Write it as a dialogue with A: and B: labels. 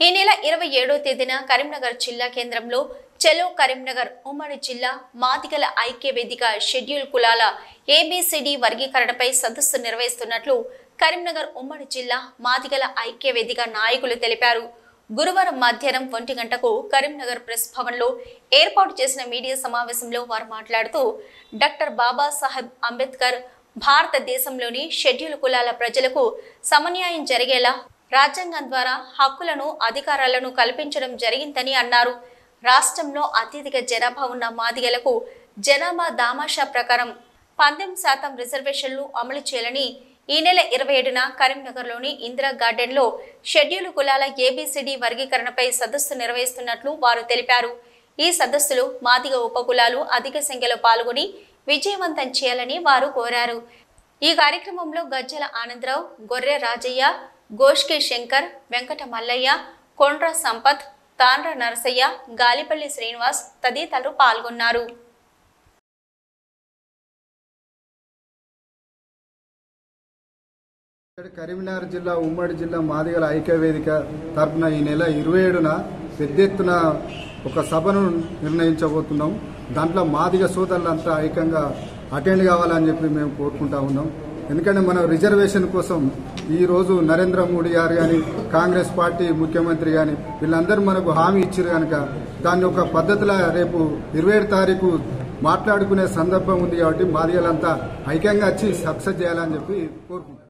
A: ఈ నెల 27వ తేదీన కరీంనగర్ జిల్లా కేంద్రంలో చలో కరీంనగర్ ఉమ్మడి జిల్లా మాదిగల ఐక్య వేదిక షెడ్యూల్ కులాల ఏబిసిడి వర్గీకరణపై సదస్సు నిర్వహిస్తున్నట్లు కరీంనగర్ ఉమ్మడి జిల్లా మాదిగల ఐక్య వేదిక నాయకులు తెలిపారు. గురువారం మధ్యాహ్నం 1 గంటకు కరీంనగర్ ప్రెస్ భవన్ లో ఏర్పాటు చేసిన మీడియా సమావేశంలో వారు మాట్లాడుతూ డాక్టర్ బాబాసాహెబ్ అంబేద్కర్ భారతదేశంలోని షెడ్యూల్ కులాల ప్రజలకు సమన్యాయం జరిగేలా రాజ్యాంగం ద్వారా హక్కులను అధికారాలను కల్పించడం జరిగిందని అన్నారు. రాష్ట్రంలో అత్యధిక జనాభా ఉన్న మాదిగలకు జనాభా దామాషా ప్రకారం 18% రిజర్వేషన్లు అమలు చేయాలని ఈ నెల 27న కరీంనగర్లోని ఇందిరా గార్డెన్లో షెడ్యూల్ కులాల ఏబిసిడి వర్గీకరణపై సదస్సు నిర్వహిస్తున్నట్లు వారు తెలిపారు. ఈ సదస్సులో మాదిగ ఉపకులాలు అధిక సంఖ్యలో పాల్గొని విజయవంతం చేయాలని వారు కోరారు. ఈ కార్యక్రమంలో గజ్జల ఆనందరావు, గొర్రె రాజయ్య, గోష్కి శంకర్, వెంకట మల్లయ్య, కొండ్ర సంపత్, తాండ్ర నరసయ్య, గాలిపల్లి శ్రీనివాస్ తదితరులు పాల్గొన్నారు.
B: కరీంనగర్ జిల్లా ఉమ్మడి జిల్లా మాదిగల ఐక్య వేదిక తరఫున ఈ నెల 27న పెద్ద ఎత్తున ఒక సభను నిర్ణయించబోతున్నాం. దాంట్లో మాదిగ సోదరులంతా ఐక్యంగా అటెండ్ కావాలని చెప్పి మేము కోరుకుంటా ఉన్నాం. ఎందుకంటే మన రిజర్వేషన్ కోసం ఈ రోజు నరేంద్ర మోడీ గారు కానీ కాంగ్రెస్ పార్టీ ముఖ్యమంత్రి కానీ వీళ్ళందరూ మనకు హామీ ఇచ్చారు కనుక దాన్ని ఒక పద్ధతిలో రేపు 27 తారీఖు మాట్లాడుకునే సందర్భం ఉంది కాబట్టి మాదిగలంతా ఐక్యంగా వచ్చి సక్సెస్ చేయాలని చెప్పి కోరుకుంటాం.